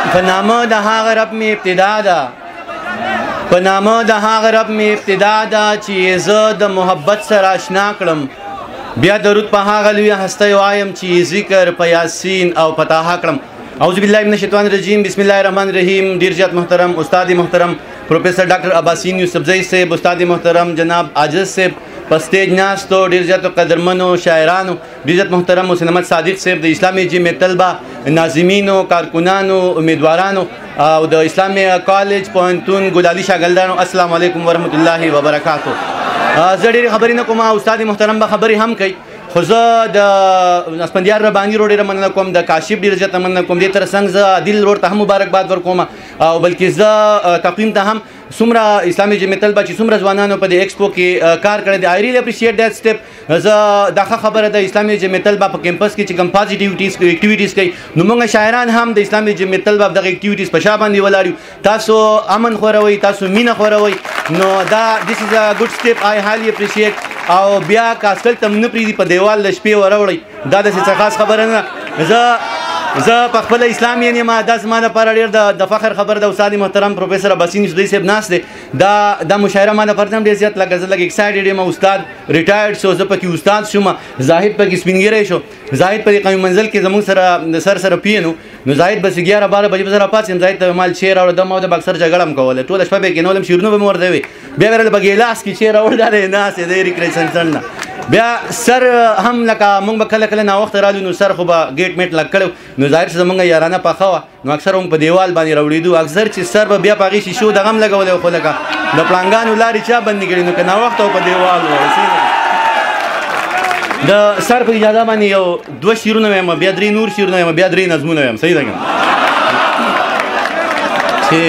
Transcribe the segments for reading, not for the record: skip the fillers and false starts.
په نامه د هغه رب مې ابتدا ده په نامه د هغه رب مې ابتدا ده چې زه د محبت سره اشنا کړم بیا درود په هغه لوی هستی وایم چې ذکر په یاسین او په طه کړم اعوذ بالله من الشیطان الرجیم بسم الله الرحمن الرحیم ډیر زیات محترم استاد محترم پروفیسر ډاکټر عباسین یوسفزئی صاحب استاد محترم جناب عاجز صاحب په سټیج ناستو ډیر زیات قدرمنو شاعرانو ډیر زیات محترم حسین احمد صادق صاحب د اسلامي جامع طلبه ناظمینو کارکنانو امیدوارانو او د اسلامي کالج پوهنتون ګلالي شاګردانو السلام علیکم ورحمت الله وبرکاتو زه ډېرې خبرې نه کوم استاد محترم به خبرې هم کوي خو زه د اسفندیار رباني روډ ډېره مننه کوم د کاشف ډېره زیاته مننه کوم دې ترڅنګ زه عادل روډ ته هم مبارکباد ورکوم او بلکې زه تقویم ته هم څومره اسلامي جامع طلبه چې څومره ځوانانو په دې ایکسپو کې کار کړی دی آی ریلی اپریشیټ دیٹ سټیپ زه دا ښه خبره ده اسلامي جامع طلبه په کیمپس کې چې کوم پازیټیویټیز کوي نو موږ شاعران هم د اسلامي جامع طلبه دغه اکټیویټیز په شا باندې ولاړ یو تاسو امن خوروئ تاسو مینه خوروئ نو دا دیس از ا ګډ سټیپ آی هایلی اپریشیټ او بیا کاسکل تم نه پریدي په دیوال د شپې وروړئ دا داسې څه خاص خبره نه زه په خپل اسلام یې ما دا زما لپاره ډېر د فخر خبر د استاد محترم پروفیسر عباسین یوسفزئی صاحب ناست دی دا مشاعره ما لپاره هم ډېر زیات لکه زه لږ ایکسایټډ یم استاد ریټایرډ شو زه پکې استاد شوم زاهد پکې سپینګیری شو زاهد په قومي منزل کې زموږ سره سره پیینو نو زاهد بس 11-12 بجې به زه راپاڅېم زاهد ته مال شعر راوړه د ما د بکسر جګړه هم کوله ټوله شپه به یې کېنولم شعرونه به مې ورته وي بیا به راله په ګیلاس کې شعر راوړ دا دی ناست دی ریکریشن سنټر بیا سر هم لکه موږ به کله کله ناوخته رالو نو سر خو به ګیټ میټ لګ کړی نو ظاهر چې زموږ یارانه پخه وه نو اکثر هم په دیوال باندې راوړېدو اکثر چې سر به بیا په هغې شیشو دغه هم لګولی خو لکه د پړانګانو لارې چا بندې کړي نو که ناوخته و په دیوال و د سر په اجازه باندې یو 2 شعرونه ویم بیا 3 نور شعرونه ویم بیا 3 نظمونه ویم صحیح ده که چې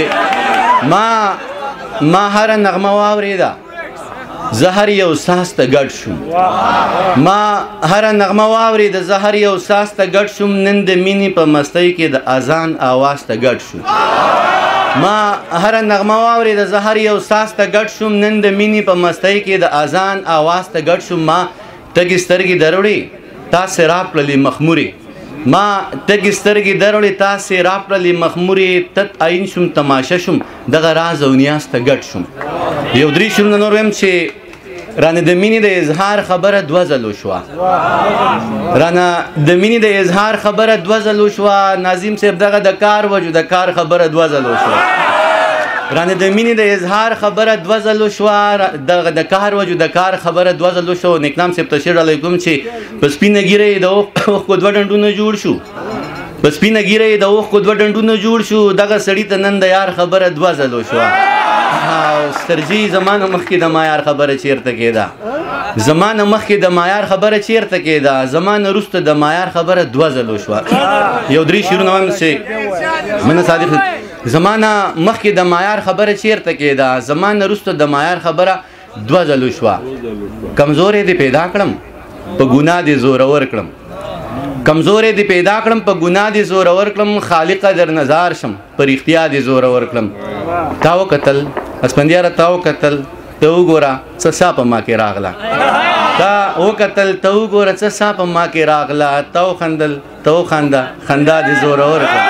ما هره نغمه واورېده زه هر یو ساز ته ګډ شوم ما هره نغمه واورېده زه هر یو ساز ته ګډ شوم نن د مینې په مستۍ کې د اذان آواز ته ګډ شوم ما هره نغمه واورېده زه هر یو ساز ته ګډ شوم نن د مینې په مستۍ کې د اذان آواز ته ګډ شوم ما تږې سترګې دروړې تاسې راکړلې مخمورې ما تږې سترګې دروړې تاسې راکړلې مخمورې تت عین شوم تماشه شوم دغه راز او نیاز ته ګډ شوم یو 3 شعرونه نور ویم چې رانه د مینې د اظهار خبره 2 ځلو شوه رانه د مینې د اظهار خبره 2 ځلو شوه ناظم صاحب دغه د کار وجو د کار خبره 2 ځلو شوه رانه د مینې د اظهار خبره 2 ځلو شوه دغه د کار وجو د کار خبره 2 ځلو شو نیکنام صاحب تشهیر علیکم چې په سپینه ګیره یې د اوښکو 2 ډنډونه جوړ شو په سپینه ګیره یې د اوښکو 2 ډنډونه جوړ شو دغه سړي ته نن د یار خبره 2 ځلو شوه سترجي زمانه مخکې د معیار خبره چیرته کېده زمانه مخکې د معیار خبره چیرته کېده زمانه وروسته د معیار خبره 2 ځلو شوه یو 3 شعرونه وایم چې منه صادق زمانه مخکې د معیار خبره چیرته کېده زمانه وروسته د معیار خبره 2 ځلو شوه کمزورې دې پیدا کړم په ګناه دې زورور کړم کمزورې دې پیدا کړم په ګناه دې زورور کړم خالقه در نظار شم په رښتیا دې زورور کړم تا وکتل اسفندیاره تا وکتل ته وګوره څه سا په ما کې راغله تا وکتل ته وګوره څه سا په ما کې راغله تا وخندل ته وخنده خندا دې زورور کړم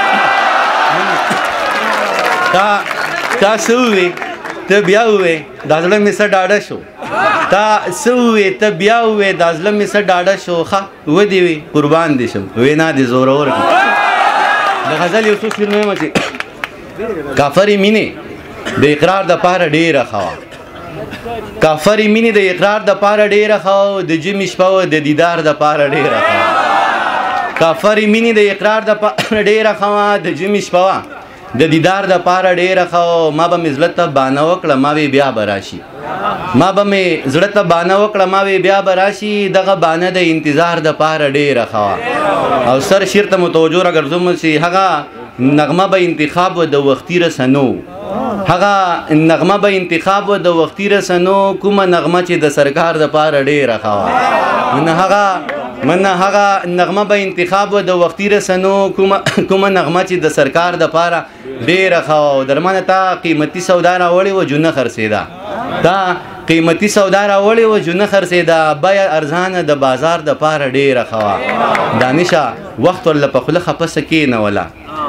تا څه ووې ته بیا ووې دا زړه مې څه ډاډه شو تا څه ووې ته بیا ووې دا زړه مې څه ډاډه شو ښه ودې وي قربان دې شم وینا دې زورور کړم د غزل یو څو شعرونه وایم چې کافرې مینې د اقرار دپاره ډېره ښه وه کافرې مینې د اقرار دپاره ډېره ښه وه د جمعې شپه وه د دیدار دپاره ډېره ښه وه کافرې مینې د اقرار دپاره ډېره ښه وه د جمعې شپه وه د دیدار دپاره ډېره ښه وه ما به مې زړه ته بانه وکړه ما وی بیا به راشي ما به مې زړه ته بانه وکړه ما وی بیا به راشي دغه بانه د انتظار دپاره ډېره ښه وه او سر شعر ته متوجه راګرځوم چې هغه نغمه به انتخاب و د وختي رسنو هغه نغمه به انتخاب و د وختي رسنو کومه نغمه چې د سرکار دپاره ډېره ښه وه من هغه نغمه به انتخاب و د وختي رسنو کومه نغمه چې د سرکار دپاره ډېره ښه وه او درمانه تا قیمتي سودا راوړې وه جونه خرڅېده تا قیمتي سودا راوړې وه جونه خرڅېده بیه ارزانه د بازار دپاره ډېره ښه وه دانشه وخت ورله په خوله خپسه کېنوله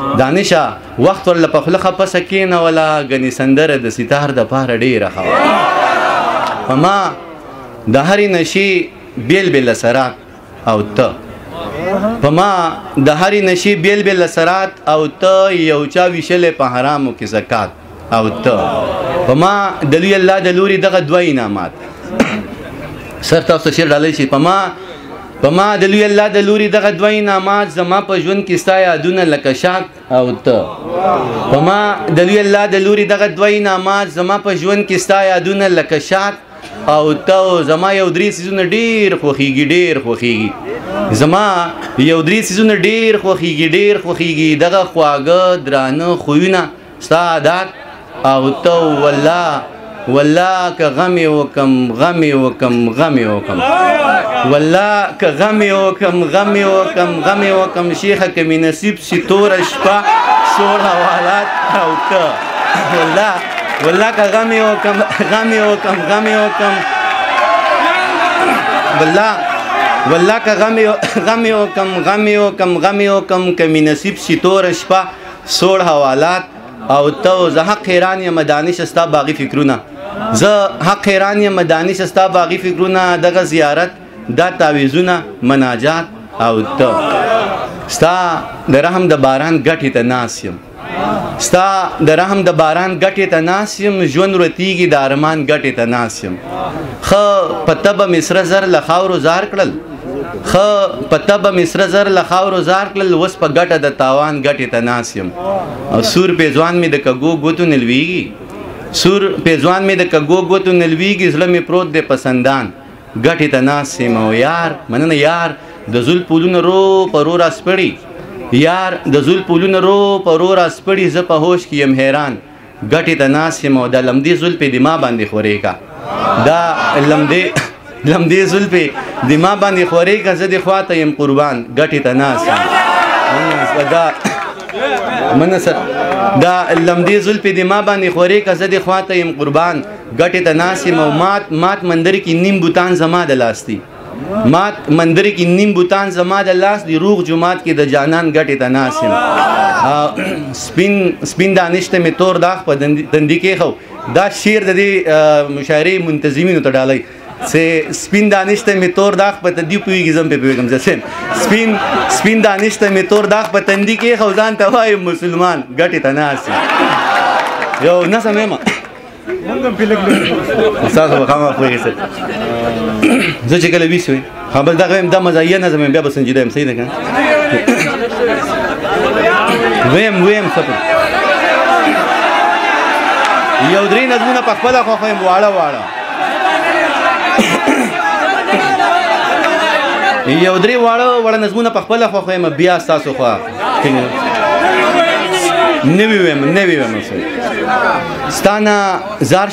دانشه وخت ورله په خوله خپسه کېنوله ګنې سندره د ستار دپاره ډېره ښه وه په ما د هرې نشي بیل بیل اثرات او ته په ما د هرې نشي بیل بیل اثرات او ته یو چا ویشلې په حرامو کې زکات او ته په ما د لوی الله د لوري دغه دوه انعامات سر تاسو شعر ډالۍ شي په ما د لوی الله د لوري دغه دوه انعامات زما په ژوند کې ستا یادونه لکه شاک او ته په ما د لوی الله د لوري دغه دوه انعامات زما په ژوند کې ستا یادونه لکه شاک او ته زما یو درې سیزونه ډېر خوښیږي زما یو درې سیزونه ډېر خوښیږي دغه خواږه درانه خویونه ستا عادات او ته والله که غمې وکم والله که غمې وکم شیخه که مې نصیب شي توره شپه سوړ حوالات او ته والله که غمې وکم والله که غمې وکم که مې نصیب شي توره شپه سوړ حوالات او ته زه حق حیران یم دانش ستا باغی فکرونه دغه زیارت دا تعویذونه مناجات او ته ستا د رحم د باران ګټې ته ناس یم ژوند ورتیږي د ارمان ګټې ته ناس یم ښه په تبه مې سره زر له خاورو زار کړل اوس په ګټه د تاوان ګټې ته ناس یم او سور پیزوان مې د کږو ګوتو نلویږي زړه مې پروت دی په سندان ګټې ته ناس یم او یار مننه یار د زول پولونه رو راسپړي زه په هوش کې یم حیران ګټې ته ناس یم او د لمدې زول په دما باندې خورې کا لمدې زلفې د ما باندې خورې که زه د خواته یم قربان ګټې ته ناس یم دا لمدې زلفې د ما باندې خورې که زه د خواته یم قربان ګټې ته ناس یم او مات مندر کې نیم بوتان زما د لاس دي روغ جماعت کې د جانان ګټې ته ناس یم سپین دانش ته مې تور داغ په دندي کېښو دا شعر د دې مشاعرې منتظمینو ته ډالۍ سپین دانش ته مې تور داغ په تندي پوهېږي زه هم پرې پوهېږم سپین دانش ته مې تور داغ په تندي کېښو ځان ته وایم مسلمان ګټې ته ناست یم یو نظم یم ستاسو به خامخا پوهېږئ زه چې کله ویس ویم بس دغه یم دا مزاحیه نظم یم بیا به سنجیده یم صحیح ده که ویم سپر یو درې نظمونه په خپله خوښوم واړه یو درې واړه نظمونه په خپله خوښوم بیا ستاسو خوا نوي ویم ستانه زار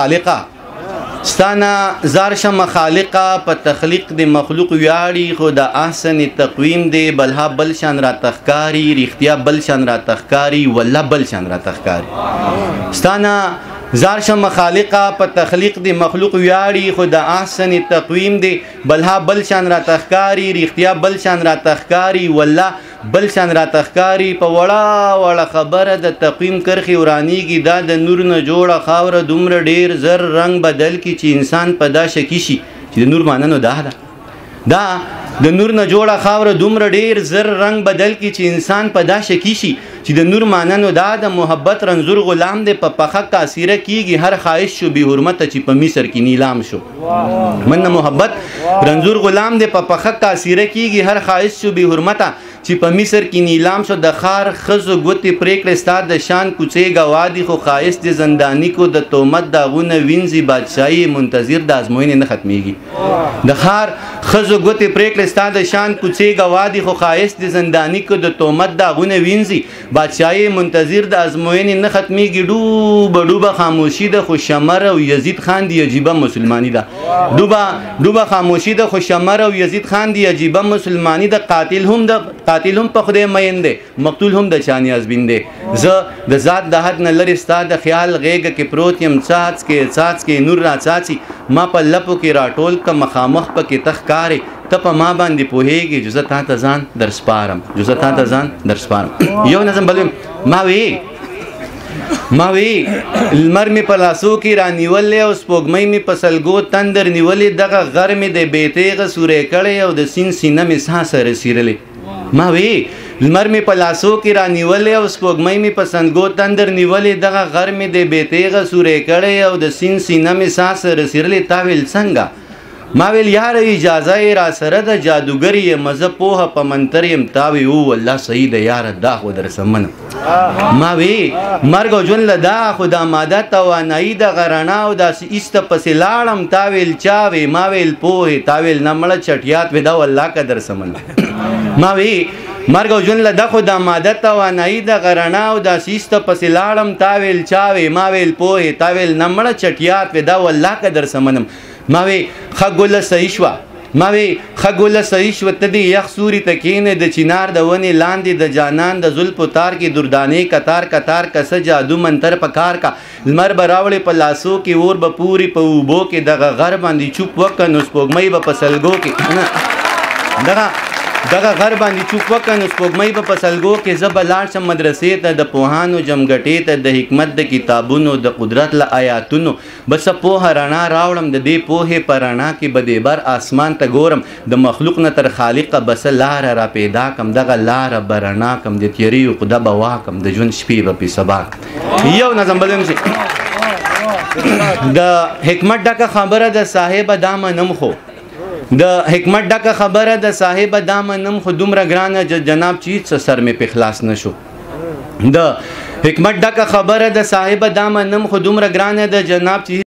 شمه خالقه په تخلیق د مخلوق ویاړي خو د احسن تقویم دی بلها بل شان را تخکاری رښتیا بل شان را تخکاری والله بل شان را تخکاری ستانه زار شم خالقه په تخلیق د مخلوق ویاړي خو د احسن تقویم دی بلها بل شان را تخکاری رښتیا بل شان را تخکاری والله بل شان را تخکاری په وړه خبره د تقویم کرخي ورانیږي دا د نور نه جوړه خاوره دومره ډیر زر رنگ بدل کی چې انسان په دا شکی شي چې د نور ماننو دا د نور نه جوړه خاوره دومره ډیر زر رنگ بدل کی چې انسان په دا شکی شي چې د نور ماننو دا د محبت رنزور غلام دی په پخه کاسیره کیږي هر خواهش شو به حرمت چې په مصر کې نیلام شو من محبت رنزور غلام دی په پخه کاسیره کیږي هر خواهش شو به حرمت چې په مصر کې نیلام شو د خار خزو ګوتې پریکړې ستا د شان کوڅې گوادي خو خواهش د زندانی کو د تهمت داغونه وینځي بادشاهي منتظر د ازموینې نه ختمیږي د خار خزو ګوتې پریکړې ستا د شان کوڅې گوادي خو خواهش د زندانی کو د تهمت داغونه وینځي بادشاهي منتظر د ازموینې نه ختمیږي ډوبه خاموشي د خو شمر او یزید خان دی عجیبه مسلمانی ده ډوبه خاموشي د خو شمر او یزید خان دی عجیبه مسلمانی ده قاتل هم په خدای مین دی مقتول هم د چانی ازبین دی زه د ذات د حد نه لرې ستا د خیال غیږه کې پروت یم څاڅکې نور را څاڅي ما په لپو کې راټول که مخامخ پکې تخکارې ته په ما باندې پوهېږي چې زه تا ته ځان درسپارم یو نظم بل ما وی لمر می په لاسو کې رانیولې او سپوږمۍ می په سلګو تندر نیولې دغه غر می د بیتیغه سورې کړې او د سین سینه می ساسه رسیرلې ما وی لمر می په لاسو کې رانیولې او سپوږمۍ می په سلګو تندر نیولې دغه غر می د بیتیغه سورې کړې او د سین سینه می ساسه رسیرلې تا ویل څنګه ما ویل یار اجازه یې را سره د جادوګر یې مزه پوهه په منتر یم تا وی او الله صحیح د یاره دا خو درسمنه ما وی مرګ او ژوند له دا خو د ماده توانایي د غرڼا او داسې ایسته پسې لاړم تا ویل چا وی ما ویل پوهې تا ویل نه مړه چټیات وی دا والله که درسمنه ما وی مرګ او ژوند له دا خو د ماده توانایي د غرڼا او داسې ایسته پسې لاړم تا ویل چا وی ما ویل پوهې تا ویل نه مړه چټیات وی دا والله که درسمنم ما وی خګوله صحیح شوه ما وی خګوله صحیح شوه ته دې یخ سوري ته کښېنې د چنار د ونې لاندې د جانان د زلفو تار کې دردانې کتار کتار کسه جادو منتر په کار کا لمر به راوړې په لاسو کې اور به پوري په اوبو کې دغه غر باندې چوپ وکړه نو سپوږمۍ به په سلګو کې دغه غر باندې چوپ وکړه نو سپوږمۍ به په سلګو کې زه به لاړ شم مدرسې ته د پوهانو جمګټې ته د حکمت د کتابونو د قدرت له آیاتونو بس پوهه رڼا راوړم د دې پوهې په رڼا کې به د بر آسمان ته ګورم د مخلوق نه تر خالقه بس لاره را پیدا کم دغه لاره به رڼا کم د تیرې عقده به واکم د ژوند شپې به پې سبا یو نظم بل د حکمت ډکه خبره د صاحبه دا منم خو د حکمت ډکه خبره د صاحب دا منم خو دومره ګرانه جناب چې څه سر مې په خلاص نشو د حکمت ډکه خبره د صاحب دا منم خو دومره ګرانه د جناب چې